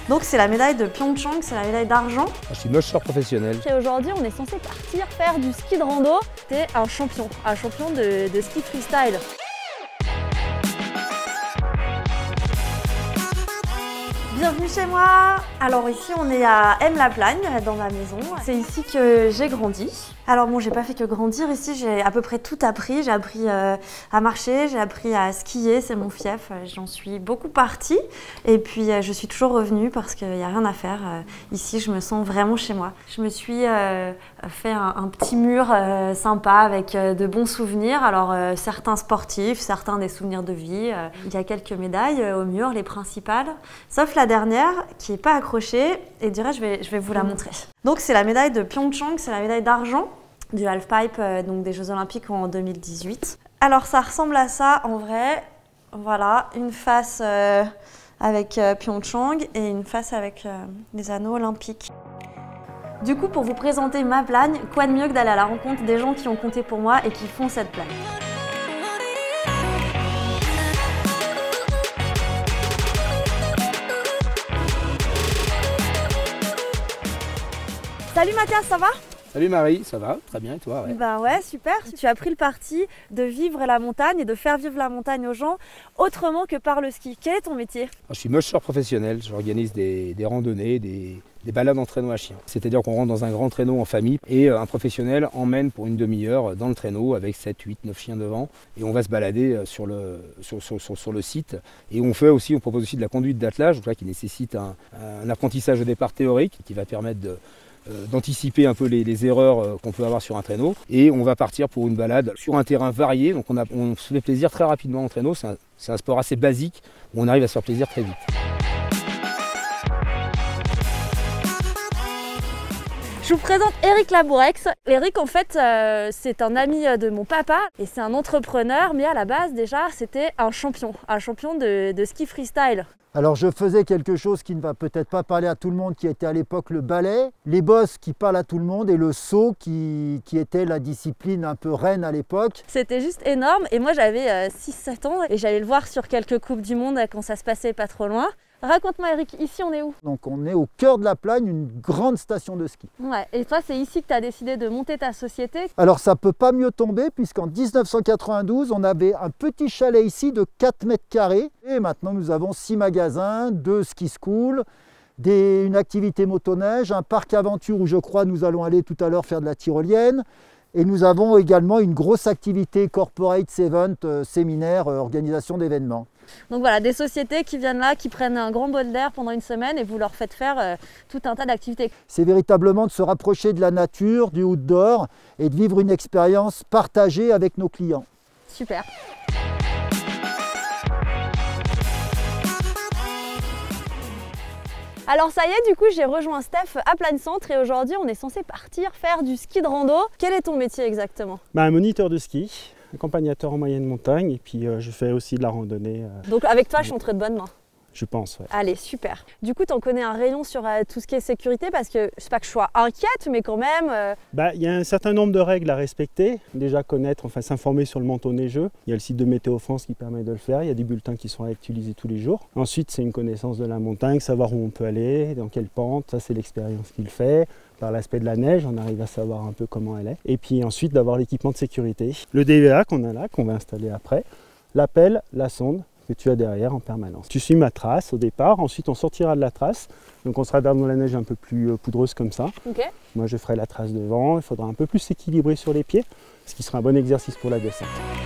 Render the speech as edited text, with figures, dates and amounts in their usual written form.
Donc c'est la médaille de Pyeongchang, c'est la médaille d'argent. Je suis mocheur professionnel. Et aujourd'hui, on est censé partir faire du ski de rando. T'es un champion de ski freestyle. Bienvenue chez moi. Alors ici on est à M-la-Plagne, dans ma maison. C'est ici que j'ai grandi. Alors bon, j'ai pas fait que grandir ici, j'ai à peu près tout appris. J'ai appris à marcher, j'ai appris à skier, c'est mon fief. J'en suis beaucoup partie. Et puis je suis toujours revenue parce qu'il n'y a rien à faire. Ici, je me sens vraiment chez moi. Je me suis fait un petit mur sympa avec de bons souvenirs. Alors certains sportifs, certains des souvenirs de vie. Il y a quelques médailles au mur, les principales. Sauf la dernière qui n'est pas accrochée. Et je vais vous la montrer. Donc c'est la médaille de Pyeongchang, c'est la médaille d'argent du halfpipe, donc des Jeux Olympiques en 2018. Alors ça ressemble à ça en vrai. Voilà, une face avec Pyeongchang et une face avec les anneaux olympiques. Du coup, pour vous présenter ma Plagne, quoi de mieux que d'aller à la rencontre des gens qui ont compté pour moi et qui font cette Plagne. Salut Mathias, ça va ? Salut Marie, ça va? Très bien et toi? Ouais. Ben ouais, super. Tu as pris le parti de vivre la montagne et de faire vivre la montagne aux gens autrement que par le ski. Quel est ton métier? Je suis mocheur professionnel, j'organise des randonnées, des balades en traîneau à chien. C'est-à-dire qu'on rentre dans un grand traîneau en famille et un professionnel emmène pour une demi-heure dans le traîneau avec 7, 8, 9 chiens devant et on va se balader sur le site. Et on propose aussi de la conduite d'attelage qui nécessite un apprentissage au départ théorique qui va permettre d'anticiper un peu les erreurs qu'on peut avoir sur un traîneau. Et on va partir pour une balade sur un terrain varié. Donc on se fait plaisir très rapidement en traîneau. C'est un sport assez basique où on arrive à se faire plaisir très vite. Je vous présente Eric Labourex. Eric, en fait, c'est un ami de mon papa et c'est un entrepreneur, mais à la base, déjà, c'était un champion de ski freestyle. Alors je faisais quelque chose qui ne va peut-être pas parler à tout le monde, qui était à l'époque le ballet, les bosses qui parlent à tout le monde et le saut qui était la discipline un peu reine à l'époque. C'était juste énorme et moi j'avais 6-7 ans et j'allais le voir sur quelques coupes du monde quand ça se passait pas trop loin. Raconte-moi Eric, ici on est où? Donc on est au cœur de la Plagne, une grande station de ski. Ouais, et toi c'est ici que tu as décidé de monter ta société? Alors ça peut pas mieux tomber puisqu'en 1992 on avait un petit chalet ici de 4 mètres carrés et maintenant nous avons 6 magasins, 2 ski schools, une activité motoneige, un parc aventure où je crois nous allons aller tout à l'heure faire de la tyrolienne. Et nous avons également une grosse activité corporate event, séminaire, organisation d'événements. Donc voilà, des sociétés qui viennent là, qui prennent un grand bol d'air pendant une semaine et vous leur faites faire tout un tas d'activités. C'est véritablement de se rapprocher de la nature, du outdoor et de vivre une expérience partagée avec nos clients. Super. Alors ça y est, du coup j'ai rejoint Steph à Plagne Centre et aujourd'hui on est censé partir faire du ski de rando. Quel est ton métier exactement? Un moniteur de ski, accompagnateur en moyenne montagne et puis je fais aussi de la randonnée. Donc avec toi je suis entre de bonnes mains. Je pense, ouais. Allez, super. Du coup, tu en connais un rayon sur tout ce qui est sécurité parce que c'est pas que je sois inquiète, mais quand même... Il y a un certain nombre de règles à respecter. Déjà connaître, s'informer sur le manteau neigeux. Il y a le site de Météo France qui permet de le faire. Il y a des bulletins qui sont à utiliser tous les jours. Ensuite, c'est une connaissance de la montagne, savoir où on peut aller, dans quelle pente. Ça, c'est l'expérience qu'il fait. Par l'aspect de la neige, on arrive à savoir un peu comment elle est. Et puis ensuite, d'avoir l'équipement de sécurité. Le DVA qu'on a là, qu'on va installer après. La pelle, la sonde que tu as derrière en permanence. Tu suis ma trace au départ, ensuite on sortira de la trace, donc on sera dans la neige un peu plus poudreuse comme ça. Okay. Moi je ferai la trace devant, il faudra un peu plus s'équilibrer sur les pieds, ce qui sera un bon exercice pour la descente.